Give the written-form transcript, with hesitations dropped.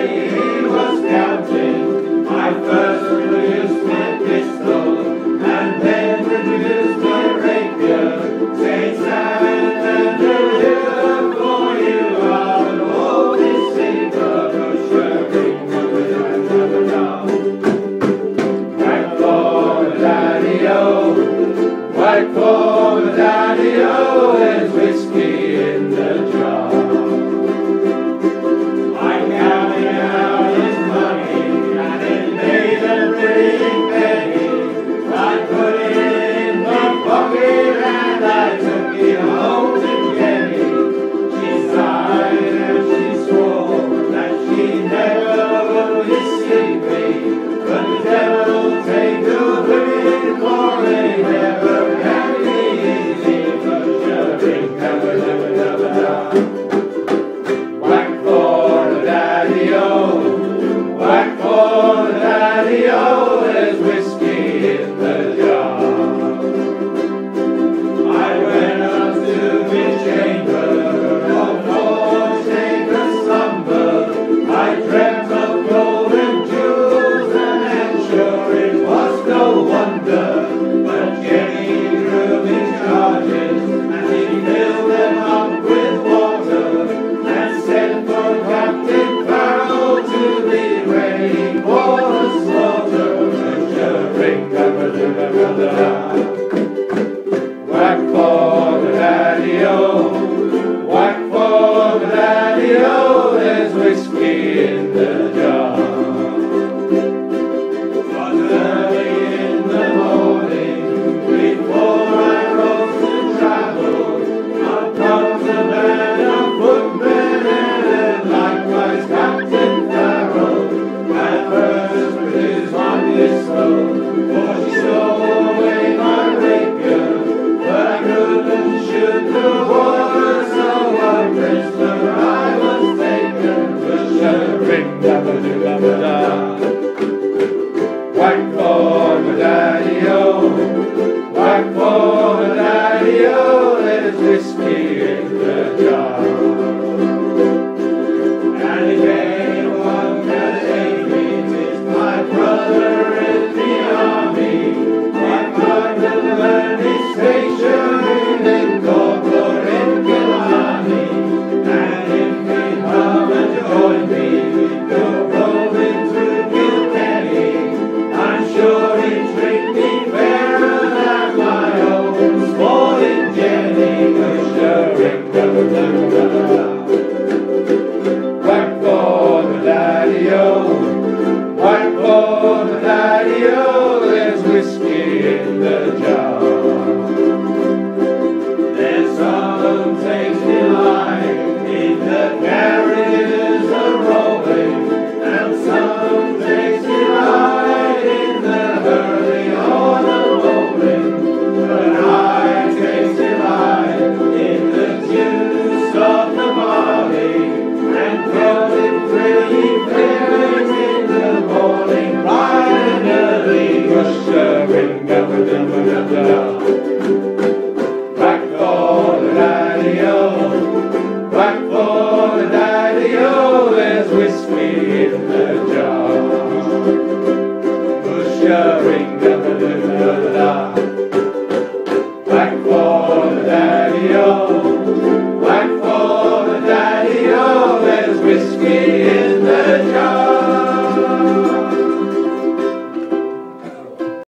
he was counting. I first produced my pistol, and then produced my rapier. Say, Sam, and for you are an old deceiver, who's swearing never down. Whack for the daddy-o, whack for the daddy-o, there's whiskey in the jar. I'm counting out his money, and it made a pretty penny. I put it in my pocket, and I took it home to Jenny. She sighed and she swore that she never would deceive me, but the devil take the women, for they never can be easy, but sure never done. Whack for the daddy-o, whack for the daddy-o, there's whiskey in the jar. I went up to the chamber, of course take a slumber. I dreamt of golden jewels, and sure it was no wonder. But Jenny drew me charges, and he filled them up with water, and sent for Captain Farrell to be ready for the slaughter. Whack for the daddy-o, whack for the daddy-o, there's whiskey in the jar. But early in the morning, before I rose to travel, up comes a band of footmen, and likewise Captain Farrell. At first produced my pistol, for she stole away my rapier, but I couldn't shoot the water, so a prisoner I was taken. Ring, dabba, dabba, da. Whack for the daddy-o, whack for the daddy-o, there's whiskey in the jar. And if anyone can save me, 'tis my brother in the army. My brother learned his station in Corporal in Killarney, and if he come and join me, go rolling through Kilkenny, I'm sure he'd treat me fairer than my own sporting Jenny. Sure, dabba, dabba, dabba, da. Whack for the daddy-o, whack for the daddy-o, there's whiskey in the jar. There's some takes delight in the carriages a-rolling, and some takes delight in the early autumn rolling, but I take delight in the juice of the barley, and throw it pretty clear in the morning, bright and early. Ring, dabba, dabba, dabba, da. Whack for the daddy-o, whack for the daddy-o, there's whiskey in the jar. Ring, dabba, dabba, dabba, da. Whack for the daddy-o, whack for the daddy-o, there's whiskey